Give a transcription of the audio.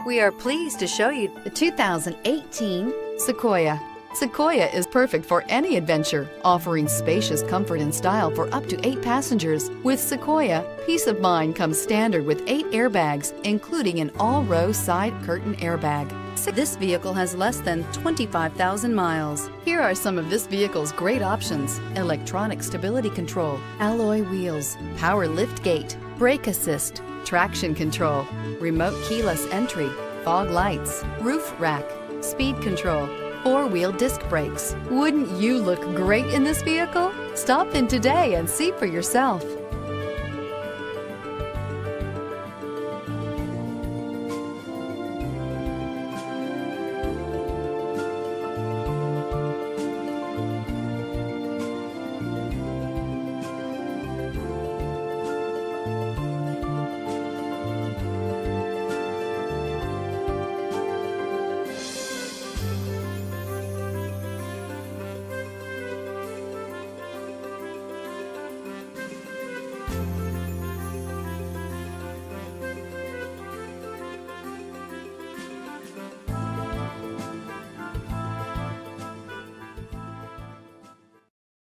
We are pleased to show you the 2018 Sequoia. Sequoia is perfect for any adventure, offering spacious comfort and style for up to 8 passengers. With Sequoia, peace of mind comes standard with 8 airbags, including an all-row side curtain airbag. This vehicle has less than 25,000 miles. Here are some of this vehicle's great options: electronic stability control, alloy wheels, power lift gate, brake assist, traction control, remote keyless entry, fog lights, roof rack, speed control, 4-wheel disc brakes. Wouldn't you look great in this vehicle? Stop in today and see for yourself.